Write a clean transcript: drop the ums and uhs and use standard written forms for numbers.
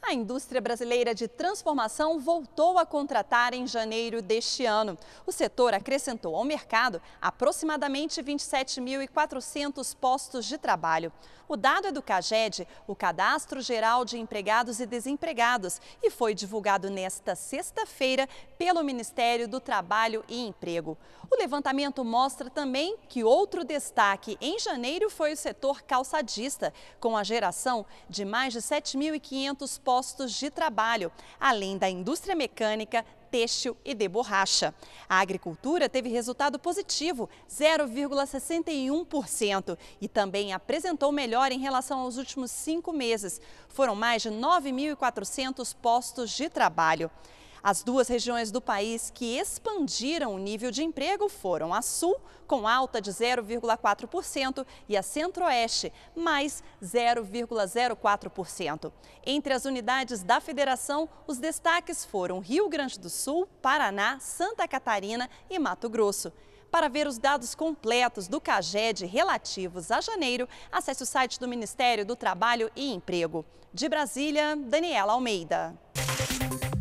A indústria brasileira de transformação voltou a contratar em janeiro deste ano. O setor acrescentou ao mercado aproximadamente 27.400 postos de trabalho. O dado é do CAGED, o Cadastro Geral de Empregados e Desempregados, e foi divulgado nesta sexta-feira pelo Ministério do Trabalho e Emprego. O levantamento mostra também que outro destaque em janeiro foi o setor calçadista, com a geração de mais de 7.500 postos de trabalho, além da indústria mecânica, têxtil e de borracha. A agricultura teve resultado positivo, 0,61%, e também apresentou melhor em relação aos últimos 5 meses. Foram mais de 9.400 postos de trabalho. As duas regiões do país que expandiram o nível de emprego foram a Sul, com alta de 0,4%, e a Centro-Oeste, mais 0,04%. Entre as unidades da federação, os destaques foram Rio Grande do Sul, Paraná, Santa Catarina e Mato Grosso. Para ver os dados completos do CAGED relativos a janeiro, acesse o site do Ministério do Trabalho e Emprego. De Brasília, Daniela Almeida.